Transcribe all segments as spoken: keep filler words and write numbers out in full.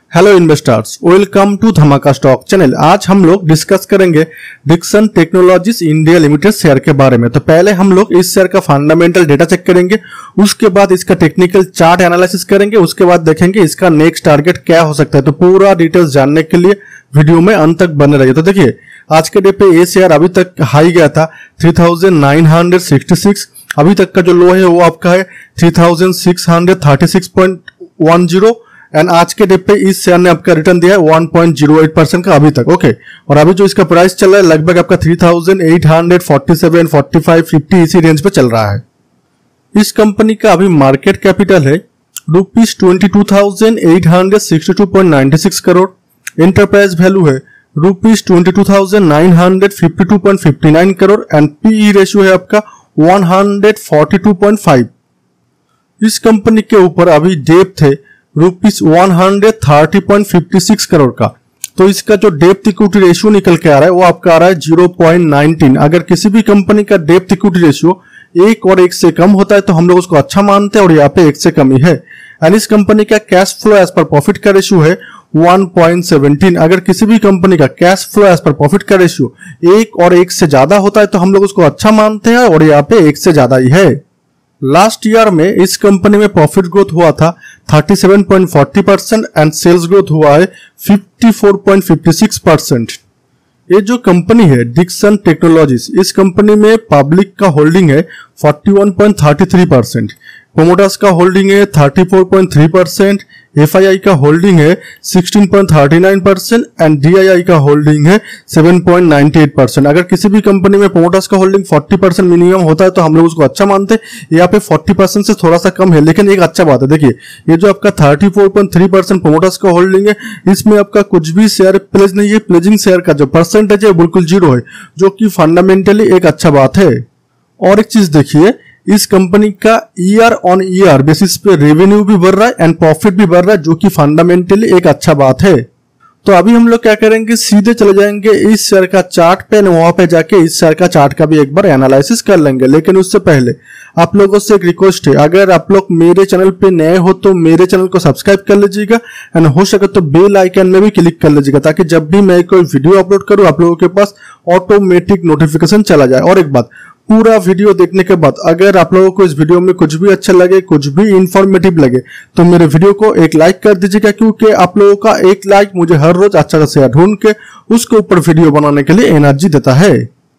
Hello investors, welcome to Dhamaka stock channel. आज हम लोग डिस्कस करेंगे Dixon Technologies India Limited share के बारे में। तो पहले हम लोग इस शेयर का फंडामेंटल डेटा चेक करेंगे, उसके बाद इसका टेक्निकल चार्ट एनालिसिस करेंगे, उसके बाद देखेंगे इसका नेक्स्ट टारगेट क्या हो सकता है। तो पूरा डिटेल्स जानने के लिए वीडियो में अंत तक बने रहिए। तो देखिए आज के डे पे ये शेयर अभी तक हाई गया था three thousand nine hundred sixty six, अभी तक का जो लो है वो आपका है three thousand six hundred thirty six point one zero and आज के डे पे इस शेयर ने आपका रिटर्न दिया है one point zero eight percent का अभी तक। ओके, और अभी जो इसका प्राइस चल रहा है लगभग आपका three thousand eight hundred forty seven, forty five, fifty इसी रेंज पे चल रहा है। इस कंपनी का अभी मार्केट कैपिटल है rupees twenty two thousand eight hundred sixty two point ninety six crore, enterprise value है rupees twenty two thousand nine hundred fifty two point fifty nine crore and PE ratio है आपका one hundred forty two point five. इस कंपनी के ऊपर अभी depth है rupees one hundred thirty point fifty six crore का। तो इसका जो डेप्थ इक्विटी रेशियो निकल के आ रहा है वो आपका आ रहा है जीरो पॉइंट नाइनटीन। अगर किसी भी कंपनी का डेप्थ इक्विटी रेशियो एक और एक से कम होता है तो हम लोग उसको अच्छा मानते हैं, और यहाँ पे एक से कम ही है। एंड इस कंपनी का cash flow as per profit का रेशियो है वन पॉइंट सेवनटीन। अगर किसी भी कंपनी का cash flow as per profit का रेशियो एक और एक से ज्यादा होता है तो हम लोग उसको अच्छा मानते हैं, और यहाँ पे एक से ज्यादा ही है। लास्ट ईयर में इस कंपनी में प्रॉफिट ग्रोथ हुआ था thirty seven point forty percent and sales growth हुआ है fifty four point fifty six percent. ये जो कंपनी है डिक्सन टेक्नोलॉजीज, इस कंपनी में पब्लिक का होल्डिंग है forty one point thirty three percent, promoters का होल्डिंग है thirty four point three percent, FII का होल्डिंग है sixteen point thirty nine percent and DII का होल्डिंग है seven point ninety eight percent. अगर किसी भी कंपनी में प्रोमोटर्स का होल्डिंग फोर्टी परसेंट मिनिमम होता है तो हम लोग उसको अच्छा मानते हैं। यहाँ पे फोर्टी परसेंट से थोड़ा सा कम है, लेकिन एक अच्छा बात है। देखिए ये जो आपका thirty four point three percent promoters का होल्डिंग है, इसमें आपका कुछ भी शेयर प्लेज नहीं है। प्लेजिंग शेयर का जो परसेंटेज है बिल्कुल जीरो है, जो कि फंडामेंटली एक अच्छा बात है। और एक चीज देखिए, इस कंपनी का ईयर ऑन ईयर बेसिस पे रेवेन्यू भी बढ़ रहा है एंड प्रॉफिट भी बढ़ रहा है, जो कि फंडामेंटली एक अच्छा बात है। तो अभी हम लोग क्या करेंगे, सीधे चले जाएंगे इस शेयर का चार्ट पे, वहां पे जाके इस शेयर का चार्ट का भी एक बार एनालिसिस कर लेंगे। लेकिन उससे पहले आप लोगों से एक रिक्वेस्ट है, अगर आप लोग मेरे चैनल पे नए हो तो मेरे चैनल को सब्सक्राइब कर लीजिएगा एंड हो सके तो बेल आइकन में भी क्लिक कर लीजिएगा, ताकि जब भी मैं कोई वीडियो अपलोड करूं आप लोगों के पास ऑटोमेटिक नोटिफिकेशन चला जाए। और एक बात, पूरा वीडियो देखने के बाद अगर आप लोगों को इस वीडियो में कुछ भी अच्छा लगे, कुछ भी इंफॉर्मेटिव लगे, तो मेरे वीडियो को एक लाइक कर दीजिएगा, क्योंकि आप लोगों का एक लाइक मुझे हर रोज अच्छा सा शेयर ढूंढ के उसके ऊपर वीडियो बनाने के लिए एनर्जी देता है।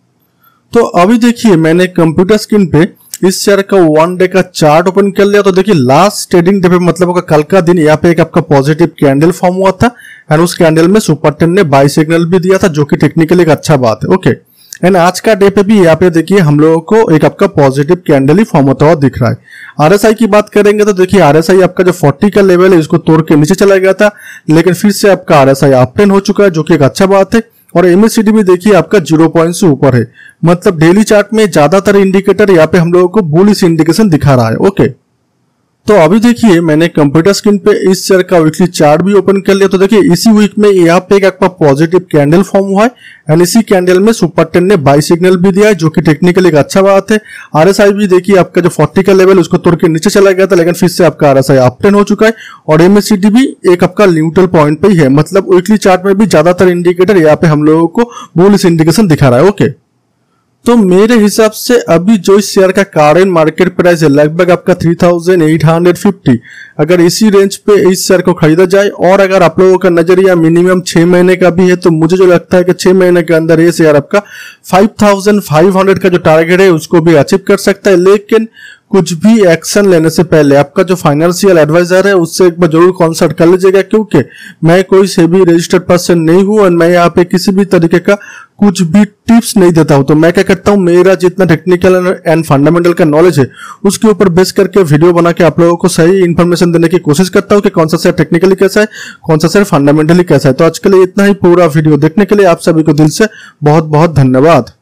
तो अभी देखिए मैंने कंप्यूटर स्क्रीन पे इस शेयर का वन डे का चार्ट ओपन कर लिया। तो देखिए लास्ट ट्रेडिंग डे पे, मतलब आपका कल का दिन, यहाँ पे एक आपका पॉजिटिव कैंडल फॉर्म हुआ था एंड उस कैंडल में सुपर टेन ने बाई सिग्नल भी दिया था, जो कि टेक्निकली एक अच्छा बात है। ओके, एंड आज का डे पे भी यहाँ पे देखिए हम लोगों को एक आपका पॉजिटिव कैंडल ही फॉर्म होता हुआ दिख रहा है। आरएसआई की बात करेंगे तो देखिए आरएसआई आपका जो फोर्टी का लेवल है इसको तोड़ के नीचे चला गया था, लेकिन फिर से आपका आरएसआई अप ट्रेंड हो चुका है, जो कि एक अच्छा बात है। और एमएसीडी भी देखिए आपका जीरो पॉइंट से ऊपर है, मतलब डेली चार्ट में ज्यादातर इंडिकेटर यहाँ पे हम लोगों को बुलिश इंडिकेशन दिखा रहा है। ओके, तो अभी देखिए मैंने कंप्यूटर स्क्रीन पे इस शेयर का वीकली चार्ट भी ओपन कर लिया। तो देखिए इसी वीक में यहाँ पे एक आपका पॉजिटिव कैंडल फॉर्म हुआ है एंड इसी कैंडल में सुपर टेन ने बाई सिग्नल भी दिया है, जो कि टेक्निकली एक अच्छा बात है। आरएसआई भी देखिए आपका जो फोर्टी का लेवल उसको तोड़ के नीचे चला गया था, लेकिन फिर से आपका आरएसआई अप ट्रेंड हो चुका है। और एमएसीडी भी एक आपका न्यूट्रल पॉइंट पे ही है, मतलब वीकली चार्ट में भी ज्यादातर इंडिकेटर यहाँ पे हम लोगों को बुलिश इंडिकेशन दिखा रहा है। ओके, तो मेरे हिसाब से अभी जो इस शेयर का करेंट मार्केट प्राइस है लगभग आपका three thousand eight hundred fifty, अगर इसी रेंज पे इस शेयर को खरीदा जाए, और अगर आप लोगों का नजरिया मिनिमम छह महीने का भी है, तो मुझे जो लगता है कि छह महीने के अंदर ये शेयर आपका फाइव थाउजेंड फाइव हंड्रेड का जो टारगेट है उसको भी अचीव कर सकता है। लेकिन कुछ भी एक्शन लेने से पहले आपका जो फाइनेंशियल एडवाइजर है उससे एक बार जरूर कंसल्ट कर लीजिएगा, क्योंकि मैं कोई सेबी रजिस्टर्ड पर्सन नहीं हूं और मैं यहाँ पे किसी भी तरीके का कुछ भी टिप्स नहीं देता हूं। तो मैं क्या करता हूं, मेरा जितना टेक्निकल एंड फंडामेंटल का नॉलेज है उसके ऊपर बेस करके वीडियो बना के आप लोगों को सही इन्फॉर्मेशन देने की कोशिश करता हूं कि कौन सा शेयर टेक्निकली कैसा है, कौन सा शेयर फंडामेंटली कैसा है। तो आज के लिए इतना ही। पूरा वीडियो देखने के लिए आप सभी को दिल से बहुत बहुत धन्यवाद।